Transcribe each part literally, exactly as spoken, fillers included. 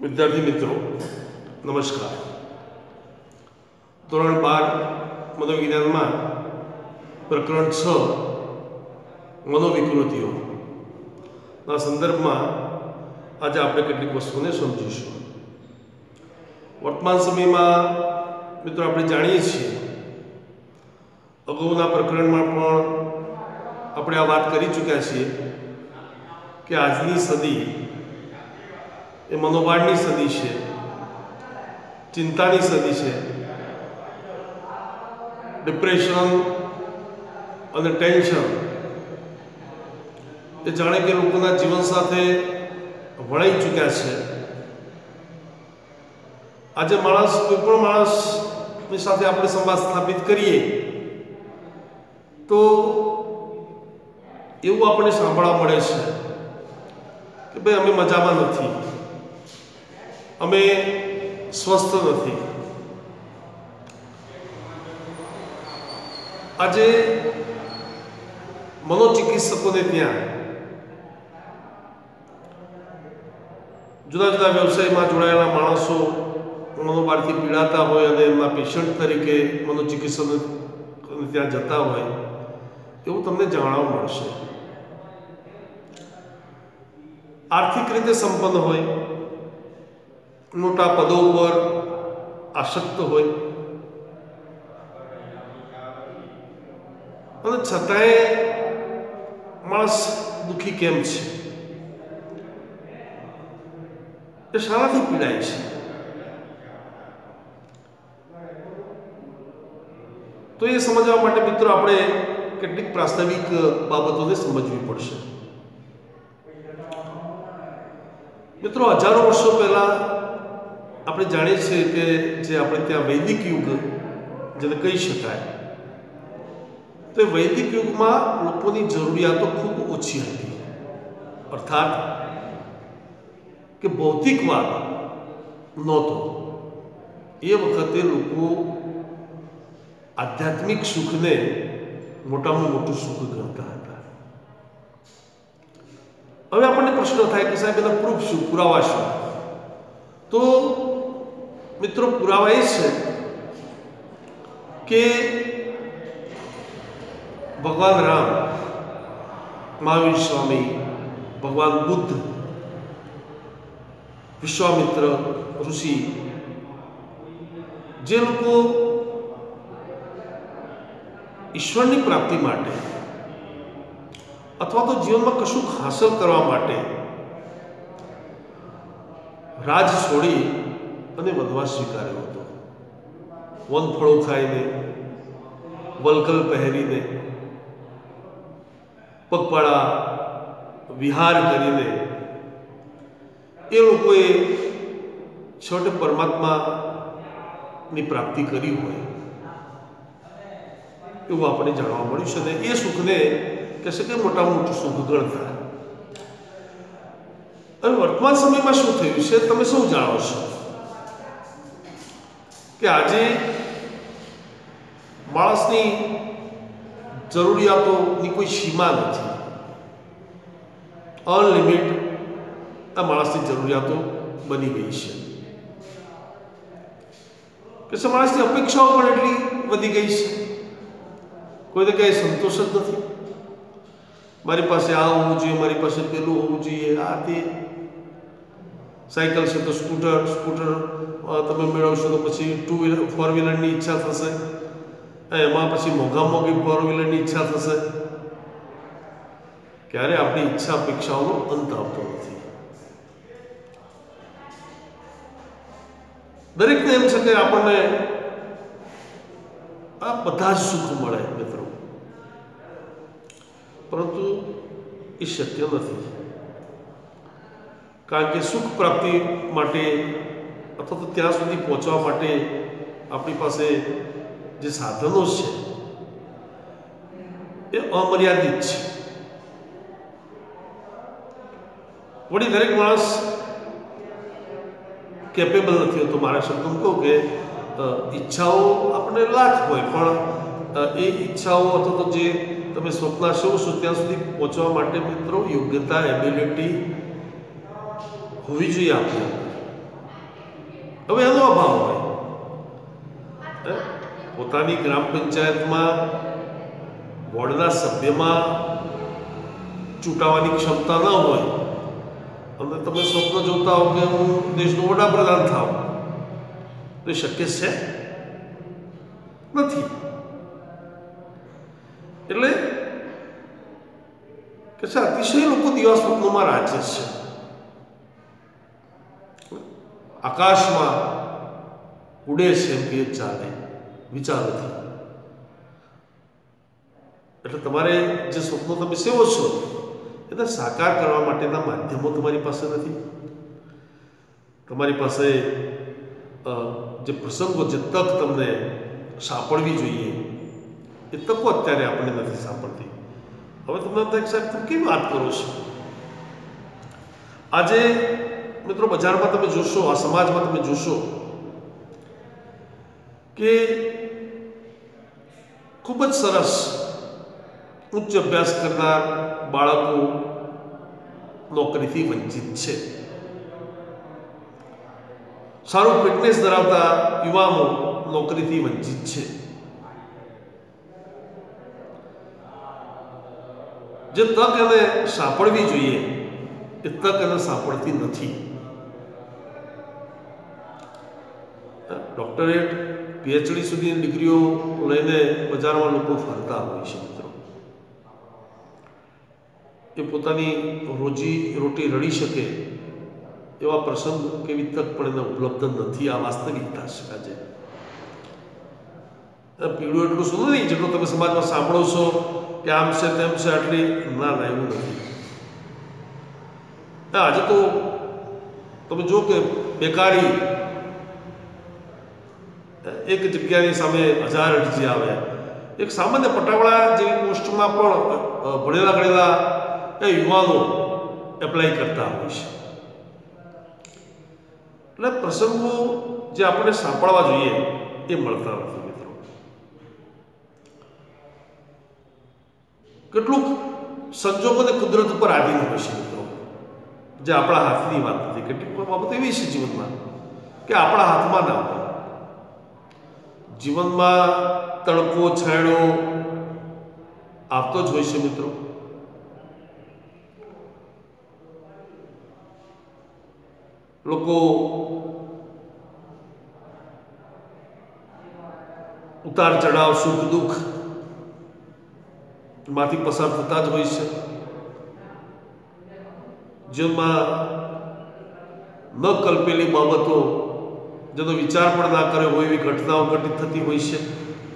विद्यार्थी मित्रों नमस्कार। धोरण बार मनोविज्ञान में प्रकरण छ मनोविकृतिओ संदर्भ में आज आप केटलीक वस्तुओं ने समझीशुं। वर्तमान समय में मित्रों आप जाणीए छीए अगाऊना प्रकरण में पण आपणे आ वात करी चूक्या छीए कि आजनी सदी ए मनोभावनी सदी है, चिंतानी सदी है। डिप्रेशन और टेन्शन ये जाने के लोगों जीवन साथे वळाई चूक्या है। आज माणस कोईपण माणसनी साथे आपणे संवाद स्थापित करिए तो एवं आपणे सांभळवा मळे छे कि भाई अमे मजामां नथी, अमे स्वस्थ नहीं। आज मनोचिकित्सकों ने त्या जुदा जुदा व्यवसाय में जोड़ायेला माणसों मनोभारथी पीड़ाता होय अने एमना पेशंट तरीके मनोचिकित्सक त्या जता होय एवुं तमने जाणवा मळशे। आर्थिक रीते संपन्न होय, मोटा पदों पर आसक्त होय अने छतांय माणस दुखी केम छे, ए शानाथी पीड़ाय छे। तो ये समझवा माटे मित्रों आपणे કેટલીક प्रास्ताविक बाबतोने समझवी पड़शे। मित्रों हजारों वर्षों पहला આપણે જાણીએ છીએ કે જે આપણે ત્યાં વૈદિક યુગ જેને કહી શકાય તો વૈદિક યુગમાં લોકોની જરૂરિયાતો ખૂબ ઓછી હતી। અર્થાત કે ભૌતિકવાદ નહોતો। એ વખતે લોકો આધ્યાત્મિક સુખને મોટામાં મોટું સુખ ગણતા હતા। હવે આપણને પ્રશ્ન થાય કે સાહેબ એના પ્રૂફ શું, પુરાવા શું? તો मित्रों पुरावा ये है कि भगवान राम, महावीर स्वामी, भगवान बुद्ध, विश्वामित्र ऋषि जे लोग ईश्वर की प्राप्ति माटे अथवा तो जीवन में कशुक हासिल करवा माटे राज छोड़ी અને વનવાસ સ્વીકાર્યો હતો। વનફળો ખાઈને, વલકલ પહેરીને, પગપાળા વિહાર કરીને એ લોકોએ છઠ પરમાત્માની પ્રાપ્તિ કરી હોય એવું આપણે જાણવા મળ્યું છે। અને એ સુખને કહેશે કે મોટામાં મોટું સુખ ગણતા। હવે વર્તમાન સમયમાં શું થયું છે તમે સૌ જાણો છો कि आज माणसनी जरूरियातों की कोई सीमा नहीं। अनलिमिट आ माणसनी जरूरियातों बनी गई है कि माणसनी अपेक्षाओं पण एटली वधी गई है। कोई तो कहीं संतोष ज नहीं। मारी पासे आ होवुं जोईए, मारी पासे पेलुं होवुं जोईए, आ ते साइकल से तो स्कूटर, स्कूटर तमे मेळवशो तो पछी टू व्हीलर फोर व्हीलर की इच्छा थशे, एमां पछी मोंघा मोंघी फोर व्हीलर की इच्छा थशे। क्यारे आपणी इच्छा अपेक्षाओनो अंत आवतो नथी। दरेकने एम छे के आपणने आ बधा ज सुख मळे मित्रों, परंतु ए शक्य नथी। कारण के सुख प्राप्ति माटे अथवा तो त्या सुधी पहुंचवा माटे अपनी पासे जे साधनों छे ए अमर्यादित छे। वળી दरेक माणस केपेबल नहीं होतो। मारा शब्द कहूँ कि इच्छाओं अपने लाख होय पण ए इच्छाओं अथवा तो जे तमे स्वप्नाशो छो त्यां सुधी पहुंचवा माटे मित्रों योग्यता, एबिलिटी होवी જોઈએ આપણી। હવે એનો અભાવ હોય, પોતાની ગ્રામ પંચાયતમાં વોર્ડના સભ્યમાં ચૂંટાવાની ક્ષમતા ન હોય અને તમે સ્વપ્ન જોતા હો કે હું દેશનો વડાપ્રધાન થાવ, તો એ શક્ય છે નથી. એટલે કે છે અતિશય લોકો દિવા સ્વપ્નોમાં રાજ્ય છે. આકાશમાં ઉડે છે એમ કે ચાલે વિચારોથી. એટલે તમારે જે સ્વપ્નો તમે સેવો છો એને સાકાર કરવા માટેના માધ્યમો તમારી પાસે નથી. તમારી પાસે જે પ્રસંગો, જે તક તમને સાંપડવી જોઈએ એ તકો અત્યારે આપણને નથી સાંપડતી. હવે તમને થાય સાહેબ તમે કેવી વાત કરો છો? આજે મિત્રો બજારમાં તમે જોશો, આ સમાજમાં તમે જોશો કે ખૂબ જ સરસ ઉચ્ચ અભ્યાસ કરનાર બાળકો નોકરીથી વંચિત છે. સારું ફિટનેસ ધરાવતા યુવાનો નોકરીથી વંચિત છે. જે તક એને સાંપડવી જોઈએ એ તક એને સાંપડતી નથી. ડોક્ટરેટ, પીએચડી સુધીની ડિગ્રીઓ લઈને બજારમાં લોકો ફરતા હોય છે મિત્રો. એ પોતાની રોજી રોટી રળી શકે એવા પ્રસંગ કેવી તક પણ એને ઉપલબ્ધ નથી. આ વાસ્તવિકતા છે. આજે પીળું એટલું સુધું નહીં જેટલું તમે સમાજમાં સાંભળો છો કે આમ છે તેમ છે, આટલી ના ના એવું નથી. આજે તો તમે જો કે બેકારી એક જગ્યાની સામે હજાર અરજી આવે. એક સામાન્ય પટાવાળા જેવી પોસ્ટમાં પણ ભણેલા ગણેલા એ યુવાનો એપ્લાય કરતા હોય છે. એટલે પ્રસંગો જે આપણે સાંભળવા જોઈએ એ મળતા નથી મિત્રો. કેટલુંક સંજોગોને કુદરત ઉપર આધીન હોય છે મિત્રો, જે આપણા હાથની વાત નથી. કેટલીક બાબત એવી છે જીવનમાં કે આપણા હાથમાં ના હોય. જીવનમાં તડકો છાંયડો આવતો જ હોય છે મિત્રો. લોકો ઉતાર ચઢાવ, સુખ દુઃખ માંથી પસાર થતા જ હોય છે. જીવનમાં ન કલ્પેલી બાબતો, જેનો વિચાર પણ ના કર્યો હોય એવી ઘટનાઓ ઘટિત થતી હોય છે.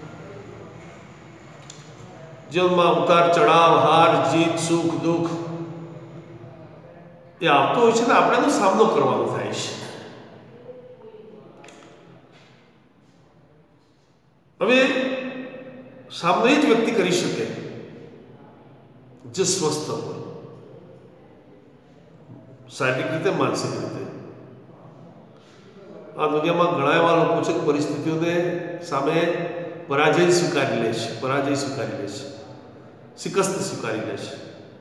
જીવનમાં ઉતાર ચઢાવ, હાર જીત, સુખ દુઃખ એ આવતો હોય છે ને આપણે એનો સામનો કરવાનો થાય છે. હવે સામનો એ જ વ્યક્તિ કરી શકે જે સ્વસ્થ હોય, શારીરિક રીતે, માનસિક રીતે. આ દુનિયામાં ઘણા એવા લોકો છે પરિસ્થિતિઓને સામે પરાજય સ્વીકારી લે છે, પરાજય સ્વીકારી લે છે, શિકસ્ત સ્વીકારી લે છે.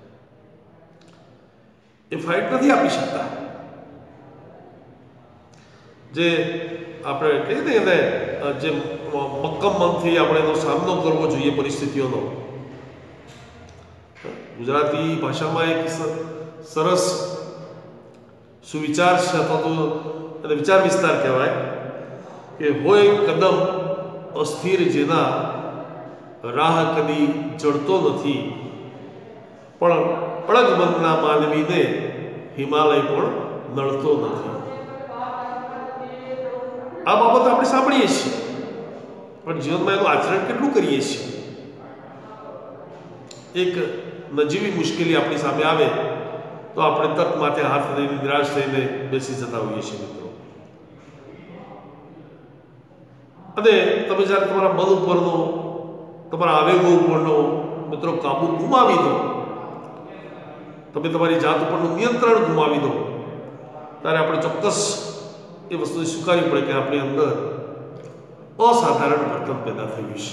એ ફાઇટ નથી આપી શકતા. જે આપણે કહીએ ને એને જે મક્કમ મનથી આપણે એનો સામનો કરવો જોઈએ પરિસ્થિતિઓનો. ગુજરાતી ભાષામાં એક સરસ સુવિચાર છે, અથવા તો એને વિચાર વિસ્તાર કહેવાય કે હોય કદમ અસ્થિર જેના રાહ કદી ચડતો નથી, પણ અળગ મનના માનવીને હિમાલય પણ નડતો નથી. આ બાબત આપણે સાંભળીએ છીએ, પણ જીવનમાં એનું આચરણ કેટલું કરીએ છીએ? એક નજીવી મુશ્કેલી આપણી સામે આવે તો આપણે તક માથે હાથ લઈને નિરાશ થઈને બેસી જતા હોઈએ છીએ મિત્રો. અને તમે જ્યારે તમારા મન ઉપરનો, તમારા આવેગો ઉપરનો મિત્રો કાબુ ગુમાવી દો, તમે તમારી જાત ઉપરનું નિયંત્રણ ગુમાવી દો, ત્યારે આપણે ચોક્કસ એ વસ્તુને સ્વીકારવી પડે કે આપણી અંદર અસાધારણ વર્તન પેદા થયું છે.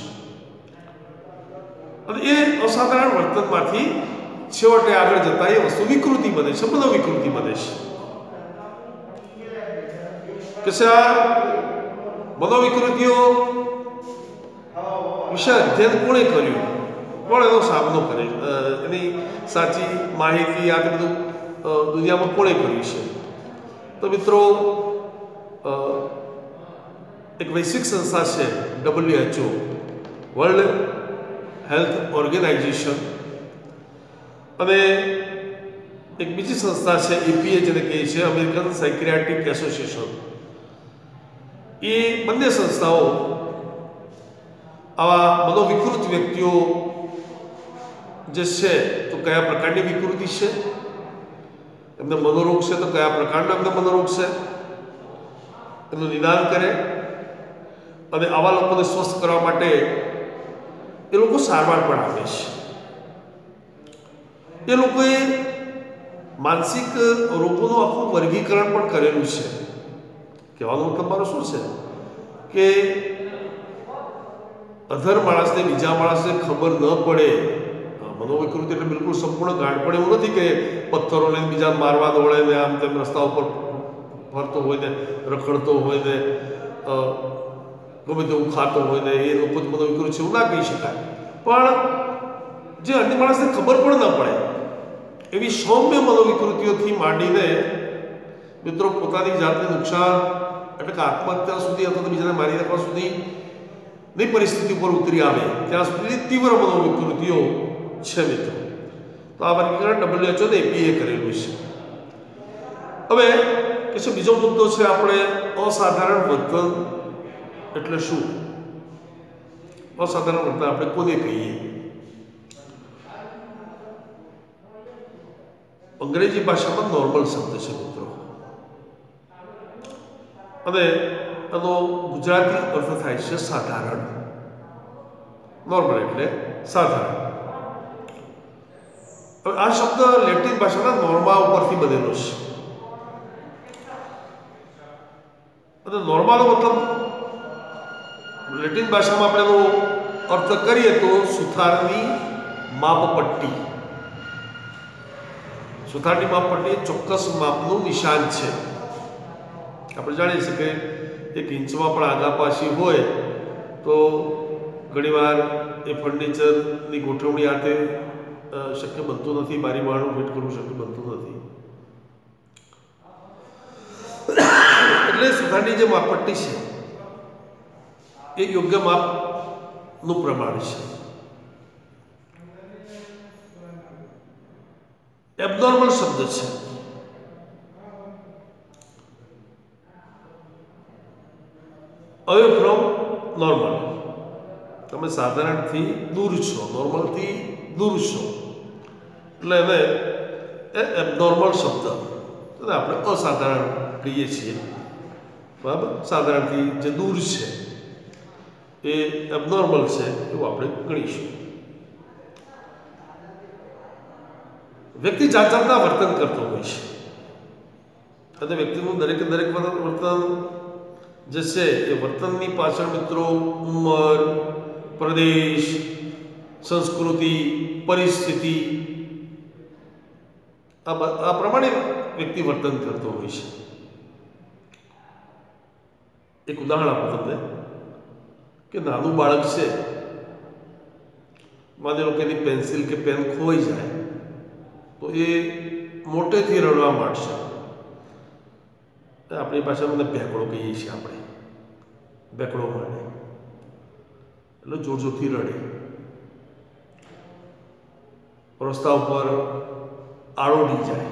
અને એ અસાધારણ વર્તનમાંથી છેવટે આગળ જતા એ વસ્તુ વિકૃતિ બને છે, મનોવિકૃતિ બને છે. કે આ મનોવિકૃતિઓ વિશે અધ્યયન કોણે કર્યું, કોણ એનો સામનો કરે, એની સાચી માહિતી આ બધું દુનિયામાં કોણે કર્યું છે? તો મિત્રો, એક વૈશ્વિક સંસ્થા છે ડબલ્યુએચઓ, વર્લ્ડ હેલ્થ ઓર્ગેનાઇઝેશન, અને એક બીજી સંસ્થા છે એપીએ જેને કહે છે અમેરિકન સાયકિયાટ્રિક એસોસિએશન. એ બંને સંસ્થાઓ આવા મનોવિકૃત વ્યક્તિઓ જે છે તો કયા પ્રકારની વિકૃતિ છે, એમને મનોરોગ છે તો કયા પ્રકારનો એમને મનોરોગ છે, એનું નિદાન કરે અને આવા લોકોને સ્વસ્થ કરવા માટે એ લોકો સારવાર પણ આપે છે. એ લોકોએ માનસિક રોગોનું આખું વર્ગીકરણ પણ કરેલું છે. કહેવાનો મતલબ મારો શું છે કે અધર માણસને બીજા માણસને ખબર ન પડે. મનોવિકૃતિ એટલે બિલકુલ સંપૂર્ણ ગાંઠ પડે એવું નથી કે પથ્થરો લઈને બીજા મારવા દોડે ને આમ તેમ રસ્તા ઉપર ફરતો હોય ને રખડતો હોય ને ગમે તેવું ખાતો હોય ને એ લોકો જ મનોવિકૃત છે એવું ના કહી શકાય. પણ જે અન્ય માણસને ખબર પણ ન પડે એવી સૌમ્ય મનોવિકૃતિઓથી માંડીને મિત્રો પોતાની જાતને નુકસાન એટલે કે આત્મહત્યા સુધી અથવા તો બીજાને મારી નાખવા સુધીની પરિસ્થિતિ ઉપર ઉતરી આવે ત્યાં સુધી તીવ્ર મનોવિકૃતિઓ છે મિત્રો. તો આ વર્ગીકરણ ડબલ્યુએચઓ ને એપીએ કરેલું છે. હવે કે છે બીજો મુદ્દો છે આપણે અસાધારણ વર્તન એટલે શું? અસાધારણ વર્તન આપણે કોને કહીએ? અંગ્રેજી ભાષામાં નોર્મલ શબ્દ છે મિત્રો, અને એનો ગુજરાતી અર્થ થાય છે સાધારણ. નોર્મલ એટલે સાધારણ. હવે આ શબ્દ લેટિન ભાષાના નોર્મા ઉપરથી બનેલો છે, અને નોર્માનો મતલબ લેટિન ભાષામાં આપણે એનો અર્થ કરીએ તો સુથારની માપપટ્ટી. સુથારની માપપટ્ટી ચોક્કસ માપનું નિશાન છે. આપણે જાણીએ છીએ કે એક ઇંચમાં પણ આગા પાછી હોય તો ઘણીવાર એ ફર્નિચરની ગોઠવણી હાથે શક્ય બનતું નથી, બારી બારણું ફિટ કરવું શક્ય બનતું નથી. એટલે સુથારની જે માપપટ્ટી છે એ યોગ્ય માપનું પ્રમાણ છે. એબનોર્મલ શબ્દ છે. અવે ફ્રોમ નોર્મલ, તમે સાધારણથી દૂર છો, નોર્મલથી દૂર છો, એટલે એને એબનોર્મલ શબ્દ આપણે અસાધારણ કહીએ છીએ. બરાબર? સાધારણથી જે દૂર છે એ એબનોર્મલ છે એવું આપણે ગણીશું. વ્યક્તિ જાત જાતના વર્તન કરતો હોય છે, અને વ્યક્તિનું દરેકે દરેક વર્તન જે છે એ વર્તનની પાછળ મિત્રો ઉંમર, પ્રદેશ, સંસ્કૃતિ, પરિસ્થિતિ આ પ્રમાણે વ્યક્તિ વર્તન કરતો હોય છે. એક ઉદાહરણ આપું તમને કે નાનું બાળક છે, માની લો કે એની પેન્સિલ કે પેન ખોઈ જાય તો એ મોટેથી રડવા માંડશે. આપણી ભાષામાં મને ભેકડો કહીએ છીએ, આપણે ભેકડો માંડે એટલે જોર જોરથી રડે. રસ્તા ઉપર આળોડી જાય.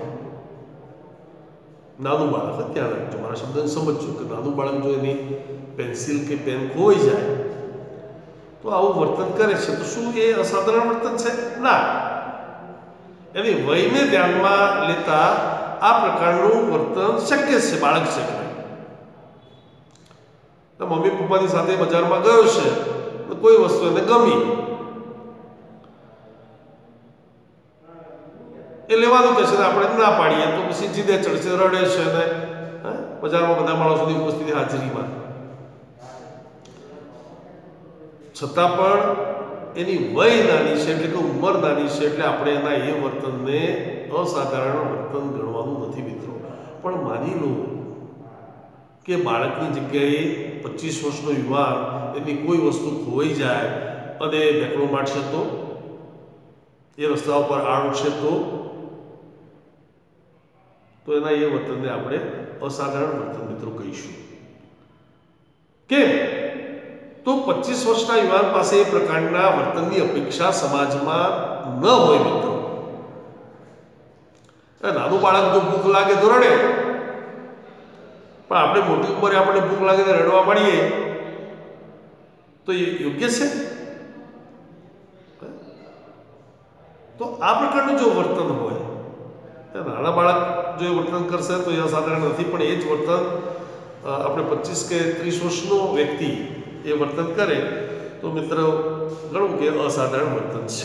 નાનું બાળક, ત્યાં રાખજો, મારા શબ્દને સમજજો કે નાનું બાળક જો એની પેન્સિલ કે પેન ખોઈ જાય તો આવું વર્તન કરે છે તો શું એ અસાધારણ વર્તન છે? ના. એની વયને ધ્યાનમાં લેતા આ પ્રકારનું વર્તન શક્ય છે. બાળક છે કે મમ્મી પપ્પાની સાથે બજારમાં ગયો છે તો કોઈ વસ્તુ એને ગમી, એ લેવાનું કહે છે ને આપણે ના પાડીએ તો પછી જીદે ચડશે, રડે છે ને બજારમાં બધા માણસોની ઉપસ્થિતિ હાજરીમાં, છતાં પણ એની વય નાની છે એટલે કે ઉંમર નાની છે એટલે આપણે એના એ વર્તનને અસાધારણ વર્તન ગણવાનું નથી મિત્રો. પણ માની લો કે બાળકની જગ્યાએ પચીસ વર્ષનો યુવાન એની કોઈ વસ્તુ ખોવાઈ જાય અને બેકડો મારશે તો, એ રસ્તા ઉપર આડશે તો તો એના એ વર્તનને આપણે અસાધારણ વર્તન મિત્રો કહીશું. કેમ? તો પચીસ વર્ષના યુવાન પાસે એ પ્રકારના વર્તનની અપેક્ષા સમાજમાં ન હોય મિત્રો. નાનું બાળક જો ભૂખ લાગે તો રડે, પણ આપણે મોટી ઉંમરે આપણે ભૂખ લાગે તો રડવા માંડીએ તો એ યોગ્ય છે? તો આ પ્રકારનું જો વર્તન હોય, નાના બાળક જો એ વર્તન કરશે તો એ અસાધારણ નથી, પણ એ જ વર્તન આપણે પચીસ કે ત્રીસ વર્ષનો વ્યક્તિ એ વર્તન કરે તો મિત્રો ગણવું કે અસાધારણ વર્તન છે.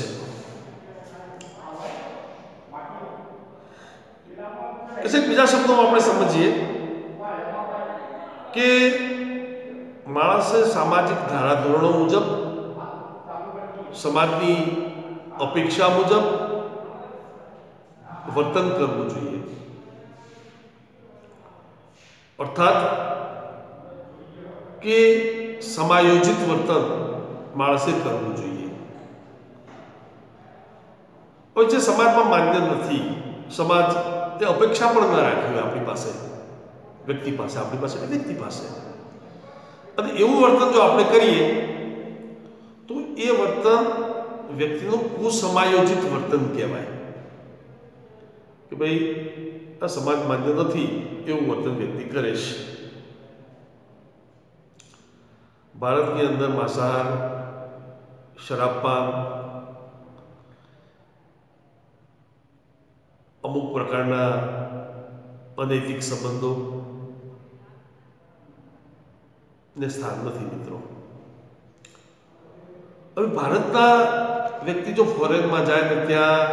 પછી બીજા શબ્દોમાં આપણે સમજીએ કે માણસે સામાજિક ધારાધોરણો મુજબ, સમાજની અપેક્ષા મુજબ વર્તન કરવું જોઈએ. અર્થાત કે સમાયોજિત વર્તન માણસે કરવું જોઈએ. હવે જે સમાજમાં માન્ય નથી, સમાજ તે અપેક્ષા પણ ન રાખી હોય આપણી પાસે, વ્યક્તિ પાસે, આપણી પાસે વ્યક્તિ પાસે, અને એવું વર્તન જો આપણે કરીએ તો એ વર્તન વ્યક્તિનું કુસમાયોજિત વર્તન કહેવાય કે ભાઈ આ સમાજ માન્ય નથી એવું વર્તન વ્યક્તિ કરે છે. ભારતની અંદર માંસાહાર, શરાબપાન, અમુક પ્રકારના અનૈતિક સંબંધો ને સ્થાન નથી મિત્રો. હવે ભારતના વ્યક્તિ જો ફોરેનમાં જાય તો ત્યાં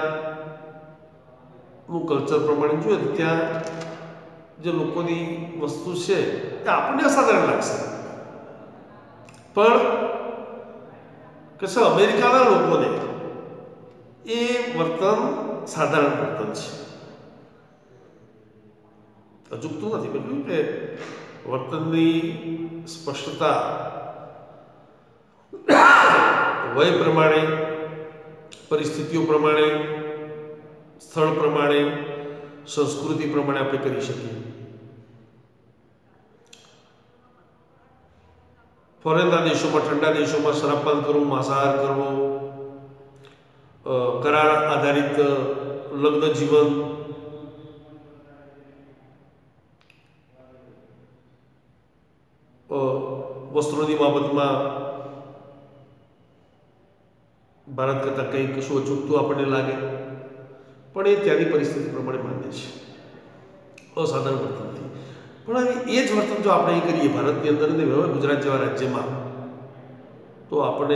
નું કલ્ચર પ્રમાણે જોઈએ તો ત્યાં જે લોકોની વસ્તુ છે એ આપણને અસાધારણ લાગશે, પણ કે છે અમેરિકાના લોકોને એ વર્તન સાધારણ વર્તન છે. અજુકતું નથી, કહ્યું કે વર્તનની સ્પષ્ટતા વય પ્રમાણે, પરિસ્થિતિઓ પ્રમાણે, સ્થળ પ્રમાણે, સંસ્કૃતિ પ્રમાણે આપણે કરી શકીએ. ફોરેનના દેશોમાં, ઠંડા દેશોમાં શરાબપાન કરવું, માંસાહાર કરવો, કરાર આધારિત લગ્ન જીવન, વસ્ત્રોની બાબતમાં ભારત કરતાં કંઈ કશું અચૂકતું આપણને લાગે, પણ એ ત્યાંની પરિસ્થિતિ પ્રમાણે માન્ય છે, અસાધારણ વર્તનથી. પણ હવે એ જ વર્તન જો આપણે અહીં કરીએ ભારતની અંદર ને ગુજરાત જેવા રાજ્યમાં, તો આપણે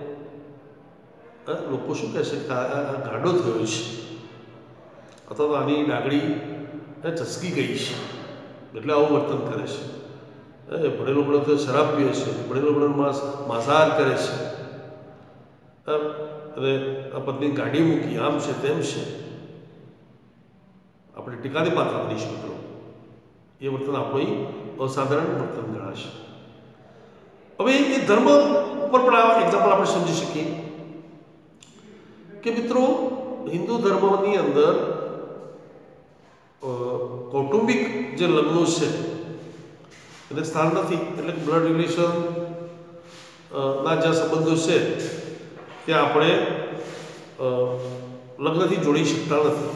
લોકો શું કહેશે કે આ ગાંડો થયો છે, અથવા તો આની ડાગડી ચસકી ગઈ છે એટલે આવું વર્તન કરે છે. ભણેલો ભણેલો તો શરાબ પીએ છે, ભણેલો ભણેલો માણસ માંસાહાર કરે છે, અને આ પત્ની ગાડી મૂકી, આમ છે તેમ છે, આપણે ટીકાને પાત્ર બનીશું મિત્રો. એ વર્તન આપણું અસાધારણ વર્તન ગણાશે. હવે એ ધર્મ ઉપર પણ આ એક્ઝામ્પલ આપણે સમજી શકીએ કે મિત્રો હિન્દુ ધર્મની અંદર કૌટુંબિક જે લગ્નો છે એને સ્થાન નથી, એટલે બ્લડ રિલેશન ના જે સંબંધો છે ત્યાં આપણે લગ્નથી જોડી શકતા નથી.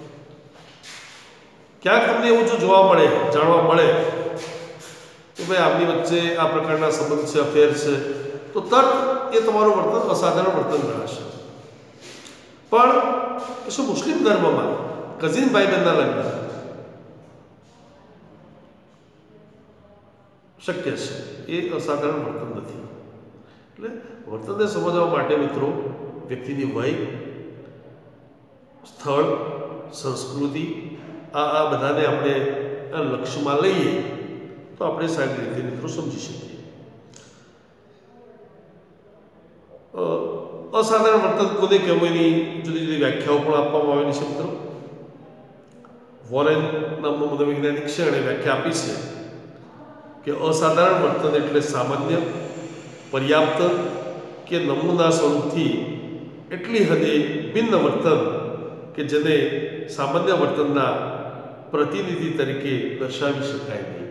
ક્યાંક તમને એવું જો જોવા મળે, જાણવા મળે કે ભાઈ આપની વચ્ચે આ પ્રકારના સંબંધ છે, અફેર છે, તો તરત એ તમારું વર્તન અસાધારણ વર્તન ગણાશે. પણ શું મુસ્લિમ ધર્મમાં કઝિન ભાઈ બહેનના લગ્ન શક્ય છે? એ અસાધારણ વર્તન નથી. એટલે વર્તનને સમજવા માટે મિત્રો વ્યક્તિની વય, સ્થળ, સંસ્કૃતિ આ આ બધાને આપણે લક્ષ્યમાં લઈએ તો આપણે સારી રીતે મિત્રો સમજી શકીએ. અસાધારણ વર્તન કોને કહેવું એની જુદી જુદી વ્યાખ્યાઓ પણ આપવામાં આવેલી છે મિત્રો. વોરેન નામનો મનોવૈજ્ઞાનિક છે, એણે વ્યાખ્યા આપી છે કે અસાધારણ વર્તન એટલે સામાન્ય, પર્યાપ્ત કે નમૂના સ્વરૂપથી એટલી હદે ભિન્ન વર્તન કે જેને સામાન્ય વર્તનના પ્રતિનિધિ તરીકે દર્શાવી શકાય નહીં.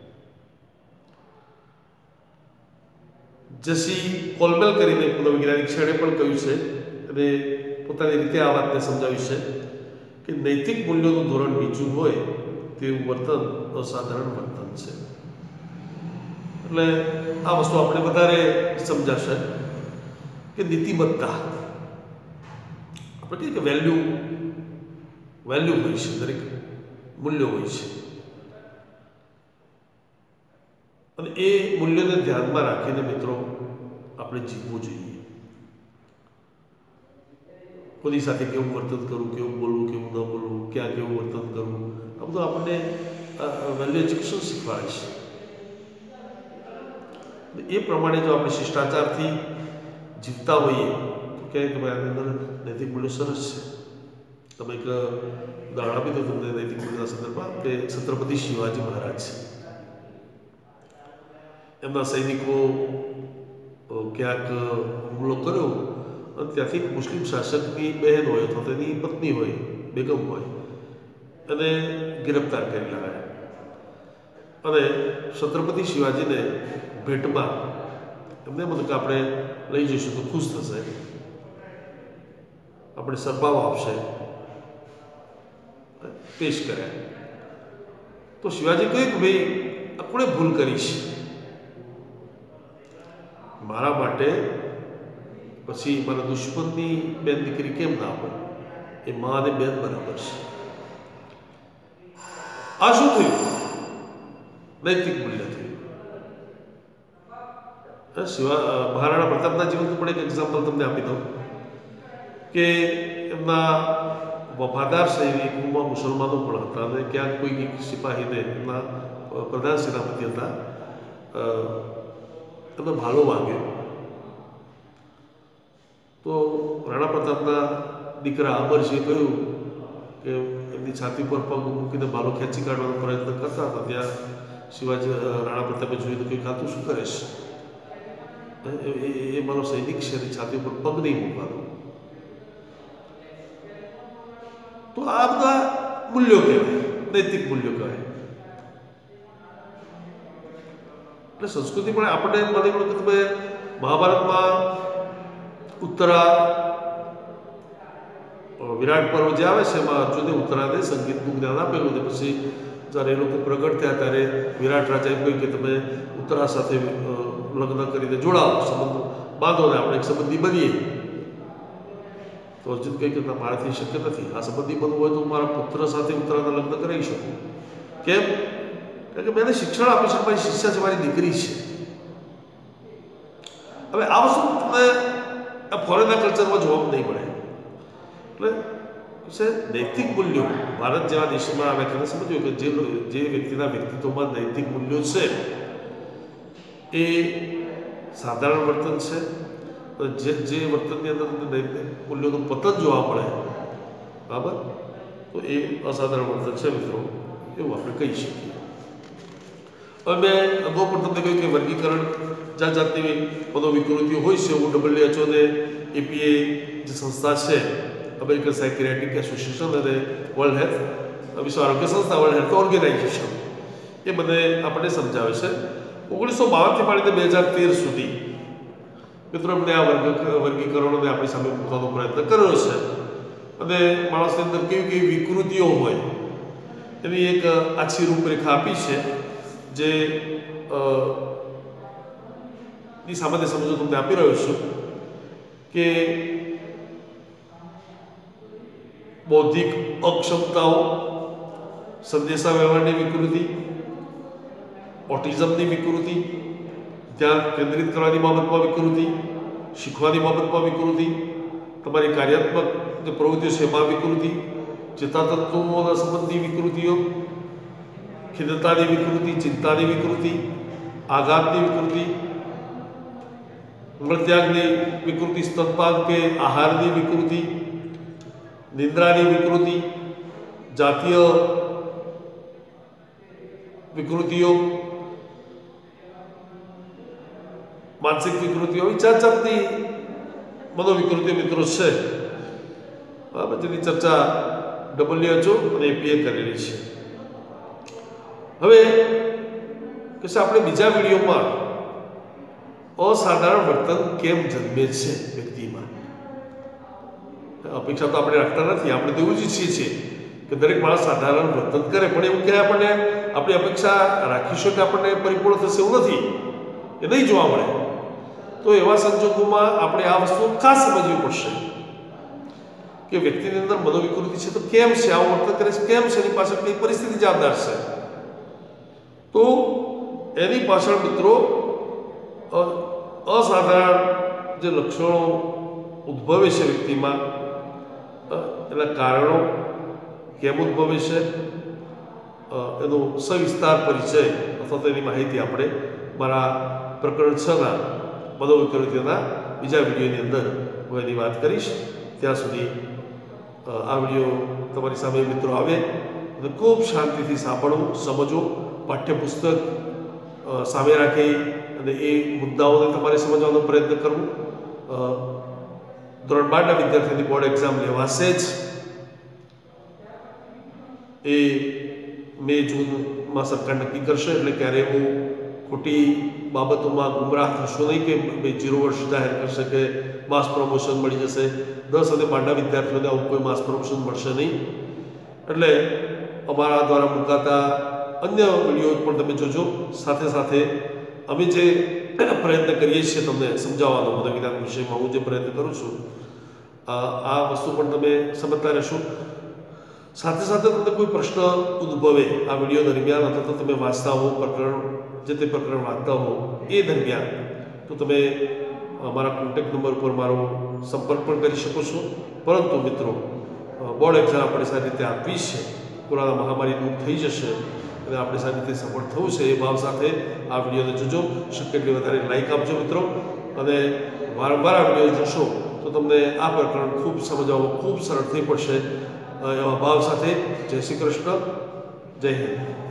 જેસી કોલ્બેલ કરીને મનોવૈજ્ઞાનિક છે એણે પણ કહ્યું છે અને પોતાની રીતે આ વાતને સમજાવી છે કે નૈતિક મૂલ્યોનું ધોરણ નીચું હોય તેવું વર્તન અસાધારણ વર્તન છે. એટલે આ વસ્તુ આપણે વધારે સમજાશે કે નીતિમત્તા આપણે કહીએ કે વેલ્યુ વેલ્યુ હોય છે, દરેક મૂલ્યો હોય છે અને એ મૂલ્યોને ધ્યાનમાં રાખીને મિત્રો આપણે જીવવું જોઈએ. કોની સાથે કેવું વર્તન કરવું, કેવું બોલવું, કેવું ન બોલવું, ક્યાં કેવું વર્તન કરવું, આ બધું આપણને વેલ્યુ એજ્યુકેશન શીખવાડે છે. એ પ્રમાણે જો આપણે શિષ્ટાચારથી જીવતા હોઈએ તો કહે કે ભાઈ આની અંદર નૈતિક મૂલ્યો સરસ છે. તમે એક ઉદાહરણ આપી દો તમને નૈતિક મૂલ્યોના સંદર્ભમાં કે છત્રપતિ શિવાજી મહારાજ છે. એમના સૈનિકો ક્યાંક હુમલો કર્યો અને ત્યાંથી એક મુસ્લિમ શાસકની બહેન હોય અથવા તેની પત્ની હોય, બેગમ હોય, એને ગિરફ્તાર કરી લાવ્યા અને છત્રપતિ શિવાજીને ભેટમાં એમને બધું કે આપણે લઈ જઈશું તો ખુશ થશે, આપણે સદભાવ આપશે, પેશ કર્યા. તો શિવાજી કહ્યું કે ભાઈ આપણે ભૂલ કરી છે, મારા માટે પછી મારા દુશ્મનની બેન દીકરી કેમ ના હોય, એ મા અને બેન બરાબર છે. આ શું થયું? નૈતિક મૂલ્ય થયું. શિવા મહારાણા પ્રતાપના જીવનનું પણ એક એક્ઝામ્પલ તમને આપી દઉં કે એમના વફાદાર સૈનિકોમાં મુસલમાનો પણ હતા અને ક્યાંક કોઈ સિપાહીને એમના પ્રધાન સેનાપતિ હતા એમને ભાલો વાગ્યો તો રાણા પ્રતાપના દીકરા અમરસિંહે કહ્યું કે એમની છાતી પર પગ મૂકીને ભાલો ખેંચી કાઢવાનો પ્રયત્ન કરતા હતા. ત્યાં શિવાજી રાણા પ્રતાપે જોયું કે ખાતું શું કરે છે, એ મારો સૈનિક છે એની છાતી ઉપર પગ નહીં મૂકવાનો. તો આ બધા મૂલ્યો કહેવાય, નૈતિક મૂલ્યો કહેવાય. એટલે સંસ્કૃતિ પણ આપણે માની લો કે તમે મહાભારતમાં ઉત્તરા વિરાટ પર્વ જે આવે છે એમાં અર્જુને ઉત્તરાને સંગીતનું જ્ઞાન આપેલું ને પછી જ્યારે એ લોકો પ્રગટ થયા ત્યારે વિરાટ રાજાએ કહ્યું કે તમે ઉત્તરા સાથે લગ્ન કરીને જોડાઓ, સંબંધ બાંધો ને આપણે એક સંબંધી બનીએ. તો અર્જુન કહે કે મારાથી શક્ય નથી, આ સંબંધી બનવું હોય તો મારા પુત્ર સાથે ઉત્તરાના લગ્ન કરાવી શકું. કેમ? કારણ કે મેં શિક્ષણ આપ્યું છે, મારી શિષ્યા છે, મારી દીકરી છે. હવે આ વસ્તુ તમને ફોરેનના કલ્ચરમાં જોવા નહીં મળે. એટલે છે નૈતિક મૂલ્યો ભારત જેવા દેશમાં આ વ્યાખ્યાને સમજ્યું કે જે જે વ્યક્તિના વ્યક્તિત્વમાં નૈતિક મૂલ્યો છે એ સાધારણ વર્તન છે. જે જે વર્તનની અંદર નૈતિક મૂલ્યોનું પતન જોવા મળે, બરાબર, તો એ અસાધારણ વર્તન છે મિત્રો, એવું આપણે કહી શકીએ. હવે મેં અગાઉ પણ તમને કહ્યું કે વર્ગીકરણ જાત જાતની મનોવિકૃતિઓ હોય છે. હું ડબલ્યુએચઓ અને એપીએ જે સંસ્થા છે, અમેરિકન સાયકિયાટ્રિક એસોસિએશન અને વર્લ્ડ હેલ્થ વિશ્વ આરોગ્ય સંસ્થા, વર્લ્ડ હેલ્થ ઓર્ગેનાઇઝેશન, એ મને આપણને સમજાવે છે ઓગણીસો બાવનથી માંડીને બે હજાર તેર સુધી મિત્રો એમને આ વર્ગ વર્ગીકરણોને આપણી સામે મૂકવાનો પ્રયત્ન કર્યો છે અને માણસની અંદર કેવી કેવી વિકૃતિઓ હોય એની એક આછી રૂપરેખા આપી છે. જે ની સામાન્ય સમજો તમને આપી રહ્યો છું કે બૌદ્ધિક અક્ષમતાઓ, સંદેશા વ્યવહારની વિકૃતિ, ઓટિઝમની વિકૃતિ, ધ્યાન કેન્દ્રિત કરવાની બાબતમાં વિકૃતિ, શીખવાની બાબતમાં વિકૃતિ, તમારી કાર્યાત્મક જે પ્રવૃત્તિઓ છે એમાં વિકૃતિ, ચેતાતંતુઓના સંબંધી વિકૃતિઓ, ખિન્નતાની વિકૃતિ, ચિંતાની વિકૃતિ, આઘાતની વિકૃતિ, મળત્યાગની વિકૃતિ, સ્તનપાન કે આહારની વિકૃતિ, નિંદ્રાની વિકૃતિ, જાતીય વિકૃતિઓ, માનસિક વિકૃતિઓ આવી જાત જાતની મનોવિકૃતિઓ મિત્રો છે, બરાબર, જેની ચર્ચા ડબલ્યુએચઓ અને એપીએ કરેલી છે. હવે કે આપણે બીજા વિડીયોમાં અસાધારણ વર્તન કેમ જન્મે છે વ્યક્તિમાં. અપેક્ષા તો આપણે રાખતા નથી, આપણે તો એવું જ ઈચ્છીએ છીએ કે દરેક માણસ સાધારણ વર્તન કરે, પણ એવું કે આપણને આપણી અપેક્ષા રાખીશું કે આપણને પરિપૂર્ણ થશે એવું નથી, એ નહીં જોવા મળે. તો એવા સંજોગોમાં આપણે આ વસ્તુ ખાસ સમજવી પડશે કે વ્યક્તિની અંદર મનોવિકૃતિ છે તો કેમ છે, આવું વર્તન કરે છે કેમ છે, એની પાછળ કઈ પરિસ્થિતિ જવાબદાર છે. તો એની પાછળ મિત્રો અસાધારણ જે લક્ષણો ઉદ્ભવે છે વ્યક્તિમાં, એના કારણો કેમ ઉદ્ભવે છે, એનો સવિસ્તાર પરિચય અથવા તો એની માહિતી આપણે મારા પ્રકરણ છ ના મનોવિકૃતિના બીજા વિડીયોની અંદર હું એની વાત કરીશ. ત્યાં સુધી આ વિડીયો તમારી સામે મિત્રો આવે અને ખૂબ શાંતિથી સાંભળવું, સમજવું, પાઠ્યપુસ્તક સામે રાખી અને એ મુદ્દાઓને તમારે સમજવાનો પ્રયત્ન કરવો. ધોરણ બારના વિદ્યાર્થીની બોર્ડ એક્ઝામ લેવાશે જ. એ મે જૂનમાં સરકાર નક્કી કરશે, એટલે ક્યારે હું ખોટી બાબતોમાં ગુમરાહ થશો નહીં કે બે જીરો વર્ષ જાહેર કરશે કે માસ પ્રમોશન મળી જશે. દસ અને બારના વિદ્યાર્થીઓને આવું કોઈ માસ પ્રમોશન મળશે નહીં. એટલે અમારા દ્વારા મુકાતા અન્ય વિડીયો પણ તમે જોજો. સાથે સાથે અમે જે પ્રયત્ન કરીએ છીએ તમને સમજાવવાનો, મનોવિજ્ઞાન વિષયમાં હું જે પ્રયત્ન કરું છું આ વસ્તુ પણ તમે સમજતા રહેશો. સાથે સાથે તમને કોઈ પ્રશ્ન ઉદ્ભવે આ વિડીયો દરમિયાન અથવા તો તમે વાંચતા હો પ્રકરણ, જે તે પ્રકરણ વાંચતા હો એ દરમિયાન, તો તમે મારા કોન્ટેક્ટ નંબર ઉપર મારો સંપર્ક પણ કરી શકો છો. પરંતુ મિત્રો, બોર્ડ એક્ઝામ આપણે સારી રીતે આપવી છે, કોરોના મહામારી દૂર થઈ જશે અને આપણે સારી રીતે સફળ થવું છે એ ભાવ સાથે આ વિડીયોને જોજો. શક્ય એટલી વધારે લાઈક આપજો મિત્રો, અને વારંવાર આ વિડીયો જોશો તો તમને આ પ્રકરણ ખૂબ સમજવામાં ખૂબ સરળ થઈ પડશે. એવા ભાવ સાથે જય શ્રી કૃષ્ણ, જય હિન્દ.